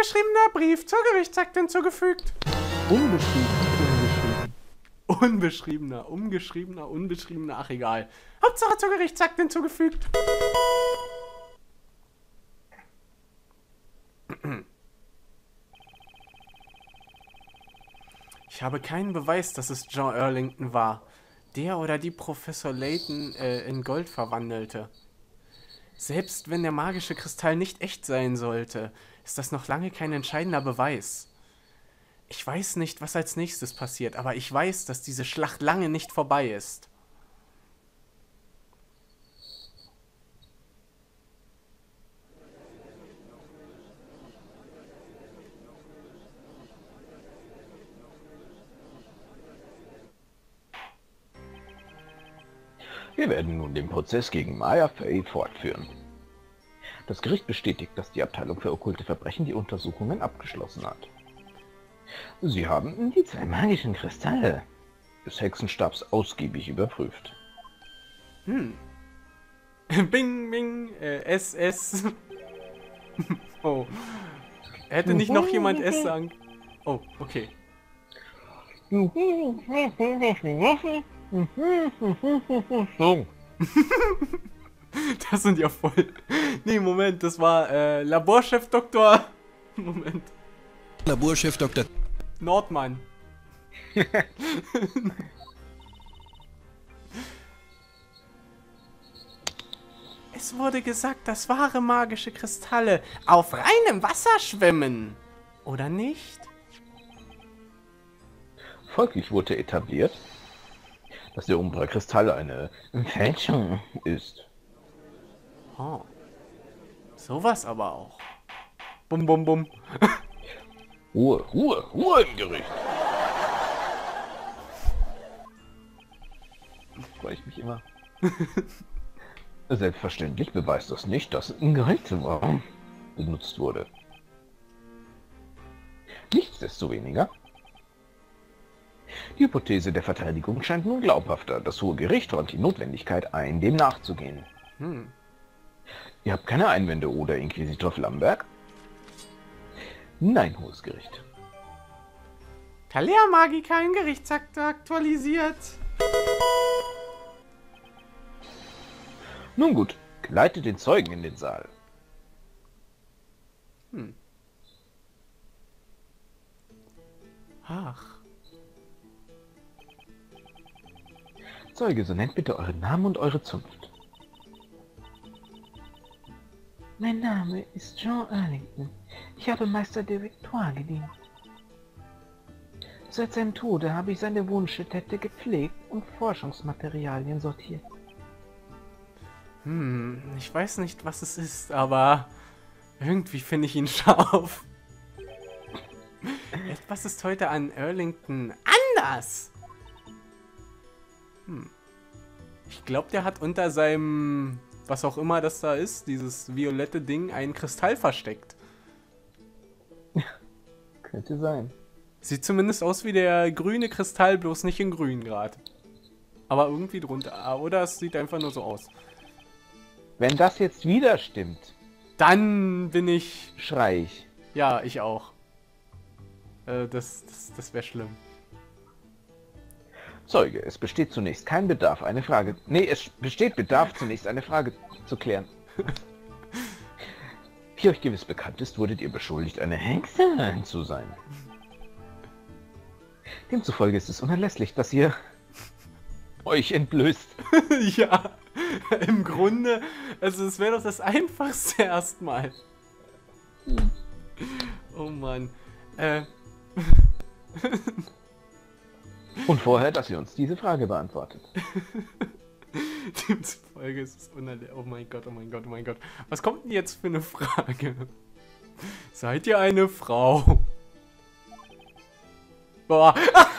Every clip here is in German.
Unbeschriebener Brief zur Gerichtsakte hinzugefügt. Unbeschriebener, umgeschriebener, unbeschriebener, ach egal. Hauptsache zur Gerichtsakte hinzugefügt. Ich habe keinen Beweis, dass es John Erlington war. Der oder die Professor Layton in Gold verwandelte. Selbst wenn der magische Kristall nicht echt sein sollte, ist das noch lange kein entscheidender Beweis. Ich weiß nicht, was als nächstes passiert, aber ich weiß, dass diese Schlacht lange nicht vorbei ist. Wir werden nun den Prozess gegen Maya Fey fortführen. Das Gericht bestätigt, dass die Abteilung für okkulte Verbrechen die Untersuchungen abgeschlossen hat. Sie haben die 2 magischen Kristalle des Hexenstabs ausgiebig überprüft. Bing, bing, SS. Oh. Hätte nicht noch jemand S sagen? Oh, okay. Das sind ja voll... Nee, Moment, das war Laborchef Dr. Moment. Laborchef Dr. Nordmann. Es wurde gesagt, dass wahre magische Kristalle auf reinem Wasser schwimmen. Oder nicht? Folglich wurde etabliert, dass der Umbra-Kristall eine Fälschung ist. Oh. Sowas aber auch. Bum, bum, bum. Ruhe, Ruhe, Ruhe im Gericht! Freue ich mich immer. Selbstverständlich beweist das nicht, dass ein Gerichtsraum benutzt wurde. Nichtsdestoweniger. Die Hypothese der Verteidigung scheint nun glaubhafter. Das Hohe Gericht räumt die Notwendigkeit ein, dem nachzugehen. Ihr habt keine Einwände, oder Inquisitor Flamberg? Nein, Hohes Gericht. Talea Magica in Gerichtsakte aktualisiert. Nun gut, geleitet den Zeugen in den Saal. Ach. Zeuge, so nennt bitte euren Namen und eure Zunft. Mein Name ist John Erlington. Ich habe Meister de Victoire gedient. Seit seinem Tode habe ich seine Wohnstätte gepflegt und Forschungsmaterialien sortiert. Ich weiß nicht, was es ist, aber irgendwie finde ich ihn scharf. Etwas ist heute an Erlington anders. Ich glaube, der hat unter seinem, was auch immer das da ist, dieses violette Ding, einen Kristall versteckt. Könnte sein. Sieht zumindest aus wie der grüne Kristall, bloß nicht in grün gerade. Aber irgendwie drunter. Oder es sieht einfach nur so aus. Wenn das jetzt wieder stimmt, dann bin ich... schrei ich. Ja, ich auch. Das wäre schlimm. Zeuge, es besteht zunächst kein Bedarf, eine Frage... Nee, es besteht Bedarf, zunächst eine Frage zu klären. Wie euch gewiss bekannt ist, wurdet ihr beschuldigt, eine Hexe zu sein. Demzufolge ist es unerlässlich, dass ihr euch entblößt. Ja, im Grunde, also es wäre doch das Einfachste erstmal. Oh Mann. Und vorher, dass ihr uns diese Frage beantwortet. Demzufolge ist es unerlässlich. Oh mein Gott, oh mein Gott, oh mein Gott. Was kommt denn jetzt für eine Frage? Seid ihr eine Frau? Boah.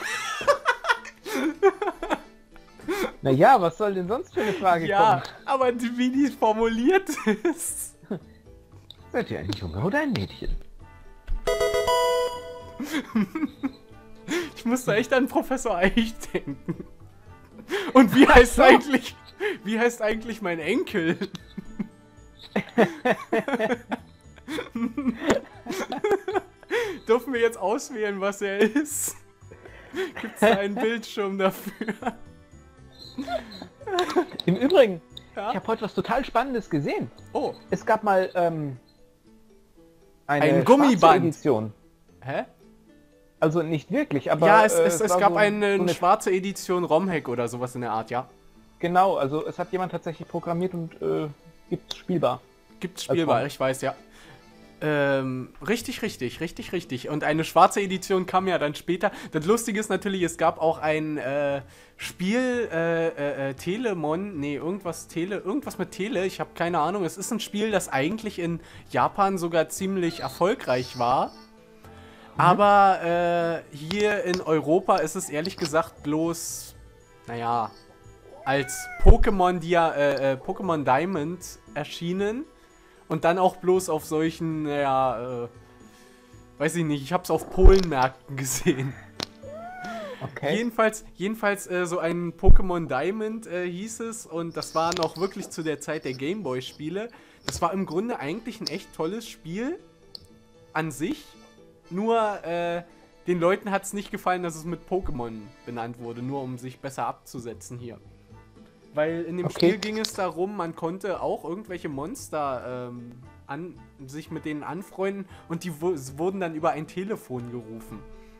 Naja, was soll denn sonst für eine Frage Ja, kommen? aber wie die formuliert ist. Seid ihr ein Junge oder ein Mädchen? Ich musste echt an Professor Eich denken. Und wie heißt eigentlich mein Enkel? Dürfen wir jetzt auswählen, was er ist? Gibt es da einen Bildschirm dafür? Im Übrigen, Ja? ich habe heute was total Spannendes gesehen. Oh, Es gab mal eine Ein Gummiband. schwarze Edition. hä? Also nicht wirklich, aber Ja, es war gab so eine schwarze Edition ROM-Hack oder sowas in der Art, ja. Genau, also es hat jemand tatsächlich programmiert und gibt's spielbar. Gibt's spielbar, ROM. ich weiß, ja. Richtig. Und eine schwarze Edition kam ja dann später. Das Lustige ist natürlich, es gab auch ein Spiel, Telemon, nee, irgendwas mit Tele, ich habe keine Ahnung. Es ist ein Spiel, das eigentlich in Japan sogar ziemlich erfolgreich war. Aber hier in Europa ist es ehrlich gesagt bloß, naja, als Pokémon Diamond erschienen. Und dann auch bloß auf solchen, naja, weiß ich nicht, ich hab's auf Polenmärkten gesehen. Okay. Jedenfalls so ein Pokémon Diamond hieß es und das war noch wirklich zu der Zeit der Gameboy-Spiele. Das war im Grunde eigentlich ein echt tolles Spiel an sich, nur den Leuten hat's nicht gefallen, dass es mit Pokémon benannt wurde, nur um sich besser abzusetzen hier. Weil in dem Okay. Spiel ging es darum, man konnte auch irgendwelche Monster sich mit denen anfreunden und die wurden dann über ein Telefon gerufen.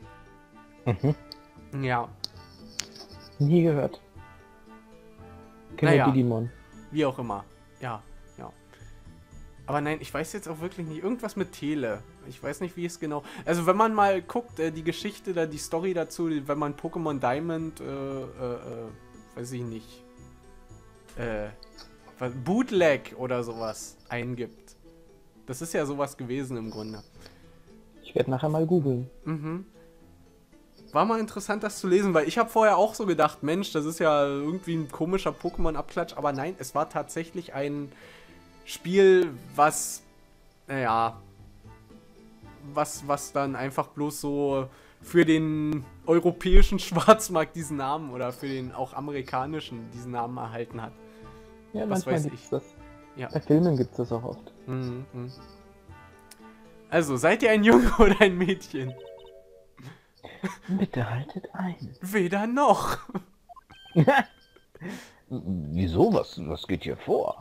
Ja, Nie gehört. Naja. Digimon. wie auch immer. Ja. Aber nein, ich weiß jetzt auch wirklich nicht. Irgendwas mit Tele. Ich weiß nicht, wie es genau... Also wenn man mal guckt, die Geschichte, die Story dazu, wenn man Pokémon Diamond, weiß ich nicht, Bootleg oder sowas eingibt. Das ist ja sowas gewesen im Grunde. Ich werde nachher mal googeln. War mal interessant, das zu lesen, weil ich habe vorher auch so gedacht, Mensch, das ist ja irgendwie ein komischer Pokémon-Abklatsch, aber nein, es war tatsächlich ein Spiel, was, naja, was dann einfach bloß so für den europäischen Schwarzmarkt diesen Namen oder für den auch amerikanischen diesen Namen erhalten hat. Ja, Was manchmal weiß gibt's ich. das. Ja. Bei Filmen gibt's das auch oft. Also, seid ihr ein Junge oder ein Mädchen? Bitte haltet ein. Weder noch. Wieso? Was geht hier vor?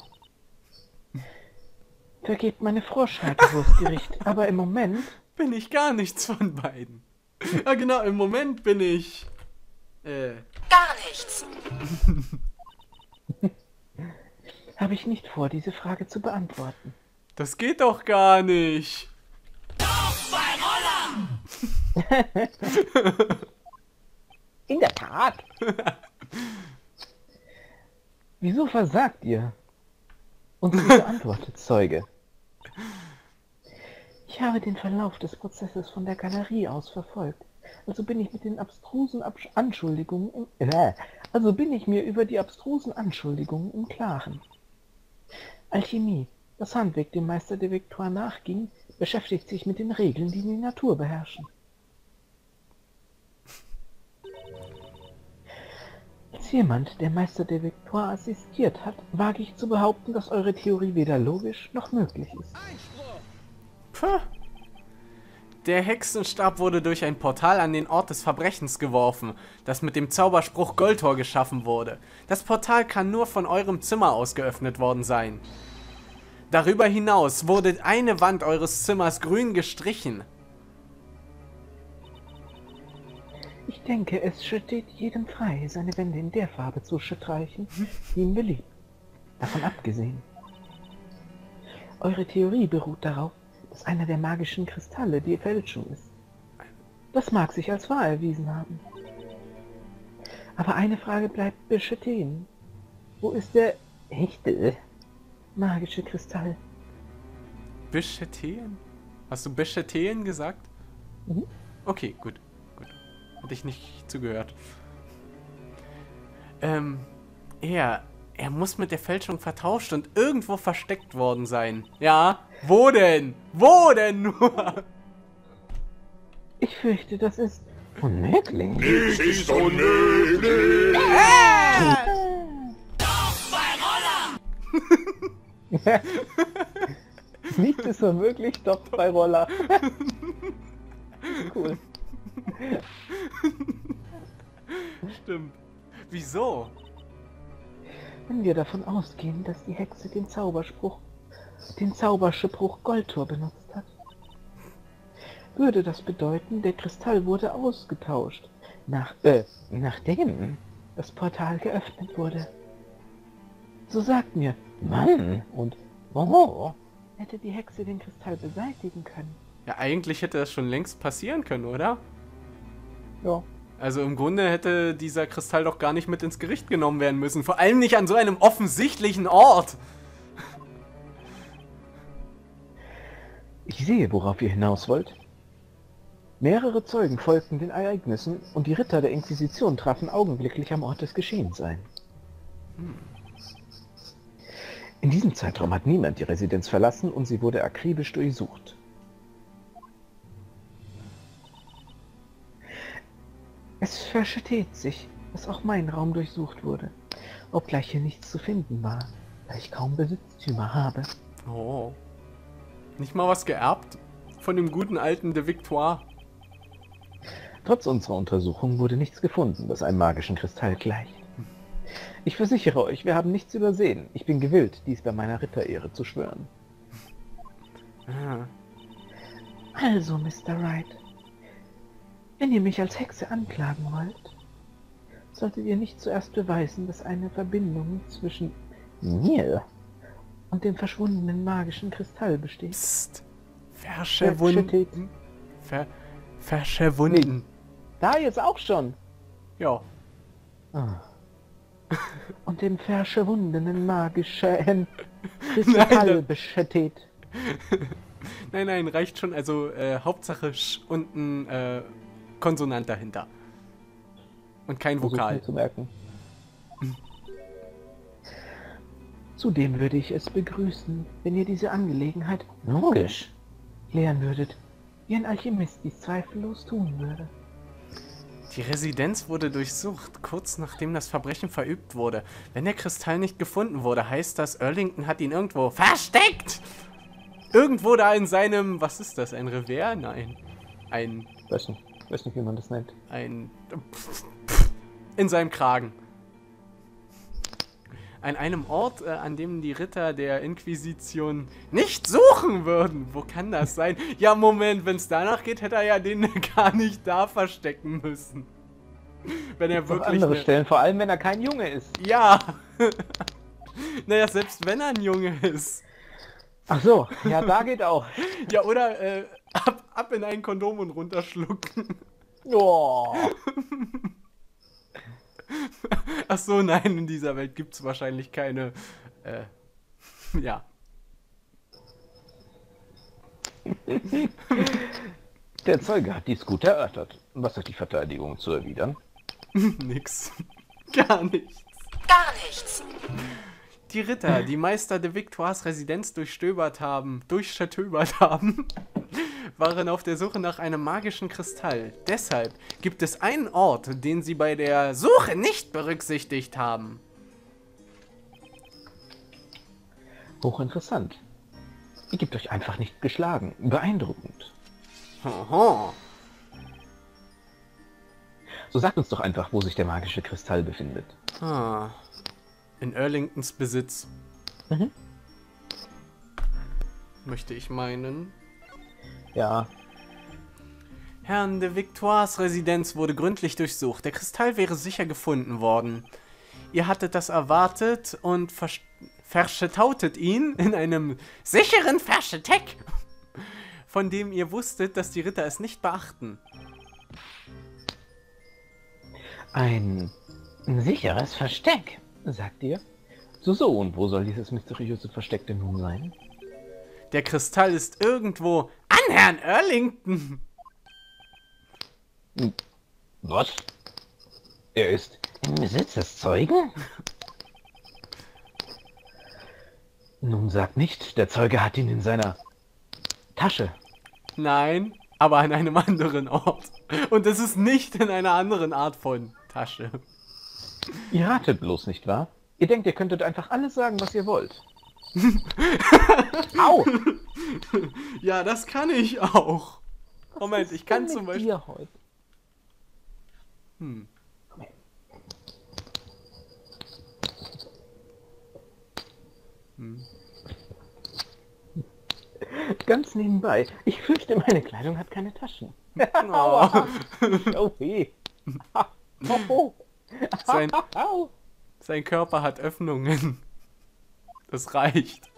Vergebt meine Froschhaltewurstgericht, aber im Moment Bin ich gar nichts von beiden. Ja genau, im Moment bin ich... Gar nichts. habe ich nicht vor, diese Frage zu beantworten. Das geht doch gar nicht. In der Tat. Wieso versagt ihr? Und bitte antwortet, Zeuge. Ich habe den Verlauf des Prozesses von der Galerie aus verfolgt. Also bin ich mit den abstrusen Anschuldigungen also bin ich mir über die abstrusen Anschuldigungen im Klaren. Alchemie, das Handwerk dem Meister de Victoire nachging, beschäftigt sich mit den Regeln, die die Natur beherrschen. Als jemand, der Meister de Victoire assistiert hat, wage ich zu behaupten, dass eure Theorie weder logisch noch möglich ist. Puh. Der Hexenstab wurde durch ein Portal an den Ort des Verbrechens geworfen, das mit dem Zauberspruch Goldtor geschaffen wurde. Das Portal kann nur von eurem Zimmer aus geöffnet worden sein. Darüber hinaus wurde eine Wand eures Zimmers grün gestrichen. Ich denke, es steht jedem frei, seine Wände in der Farbe zu streichen, die ihm beliebt. Davon abgesehen. Eure Theorie beruht darauf, dass einer der magischen Kristalle die Fälschung ist. Das mag sich als wahr erwiesen haben. Aber eine Frage bleibt bestehen. Wo ist der echte magische Kristall? Bischeteen? Hast du Bischeteen gesagt? Mhm. Okay, gut. Hatte ich nicht zugehört. Er muss mit der Fälschung vertauscht und irgendwo versteckt worden sein. Ja, wo denn? Wo denn nur? Ich fürchte, das ist unmöglich. Es ist unmöglich. Nichts ist unmöglich, doch bei Roller. Cool. Stimmt. Wieso? Wenn wir davon ausgehen, dass die Hexe den Zauberspruch Goldtor benutzt hat, würde das bedeuten, der Kristall wurde ausgetauscht, nachdem das Portal geöffnet wurde. So sagt mir, Mann, und wo? hätte die Hexe den Kristall beseitigen können. Ja, eigentlich hätte das schon längst passieren können, oder? Ja. Also im Grunde hätte dieser Kristall doch gar nicht mit ins Gericht genommen werden müssen. Vor allem nicht an so einem offensichtlichen Ort. Ich sehe, worauf ihr hinaus wollt. Mehrere Zeugen folgten den Ereignissen und die Ritter der Inquisition trafen augenblicklich am Ort des Geschehens ein. In diesem Zeitraum hat niemand die Residenz verlassen und sie wurde akribisch durchsucht. Es versteht sich, dass auch mein Raum durchsucht wurde, obgleich hier nichts zu finden war, da ich kaum Besitztümer habe. Oh. Nicht mal was geerbt? Von dem guten alten de Victoire? Trotz unserer Untersuchung wurde nichts gefunden, das einem magischen Kristall gleicht. Ich versichere euch, wir haben nichts übersehen. Ich bin gewillt, dies bei meiner Ritterehre zu schwören. Ah. Also, Mr. Wright, wenn ihr mich als Hexe anklagen wollt, solltet ihr nicht zuerst beweisen, dass eine Verbindung zwischen mir und dem verschwundenen magischen Kristall besteht. Psst. Verschwunden. Verschwunden. Da jetzt auch schon. Ja. Ah. Und dem verschwundenen magischen Kristall besteht. Nein, reicht schon. Also Hauptsache Sch und ein Konsonant dahinter. Und kein Versuch Vokal. mir zu merken. Zudem würde ich es begrüßen, wenn ihr diese Angelegenheit Logisch. klären würdet, wie ein Alchemist dies zweifellos tun würde. Die Residenz wurde durchsucht, kurz nachdem das Verbrechen verübt wurde. Wenn der Kristall nicht gefunden wurde, heißt das, Earlington hat ihn irgendwo versteckt! Irgendwo da in seinem... Was ist das? Ein Revers? Nein. Weiß nicht, wie man das nennt. In seinem Kragen. An einem Ort, an dem die Ritter der Inquisition nicht suchen würden. Wo kann das sein? Ja, Moment, wenn es danach geht, hätte er ja den gar nicht da verstecken müssen. Wenn er Auf wirklich... andere Stellen, vor allem wenn er kein Junge ist. Ja. Naja, selbst wenn er ein Junge ist. Ach so, ja, da geht auch. Ja, oder ab in ein Kondom und runterschlucken. Oh. Ach so, nein, in dieser Welt gibt es wahrscheinlich keine... ja. Der Zeuge hat dies gut erörtert. Was hat die Verteidigung zu erwidern? Nix. Gar nichts. Gar nichts. Die Ritter, die Meister de Victoires Residenz durchstöbert haben, waren auf der Suche nach einem magischen Kristall. Deshalb gibt es einen Ort, den sie bei der Suche nicht berücksichtigt haben. Hochinteressant. Ihr gebt euch einfach nicht geschlagen. Beeindruckend. Hoho. So sagt uns doch einfach, wo sich der magische Kristall befindet. Ah. In Earlingtons Besitz. Mhm. Möchte ich meinen. Ja, Herrn de Victoires Residenz wurde gründlich durchsucht. Der Kristall wäre sicher gefunden worden. Ihr hattet das erwartet und verschetautet ihn in einem sicheren Versteck, von dem ihr wusstet, dass die Ritter es nicht beachten. ein sicheres Versteck, sagt ihr? So, und wo soll dieses mysteriöse Versteck denn nun sein? Der Kristall ist irgendwo an Herrn Earlington. Was? Er ist im Besitz des Zeugen? Nun sag nicht, der Zeuge hat ihn in seiner Tasche. Nein, aber an einem anderen Ort. Und es ist nicht in einer anderen Art von Tasche. Ihr ratet bloß, nicht wahr? Ihr denkt, ihr könntet einfach alles sagen, was ihr wollt. Au! Ja, das kann ich auch. Moment, ich kann Was ist zum denn mit Beispiel... dir heute? Hm. Ganz nebenbei, ich fürchte, meine Kleidung hat keine Taschen. Oh. Oh weh. Oh. Sein, Au. sein Körper hat Öffnungen. Das reicht.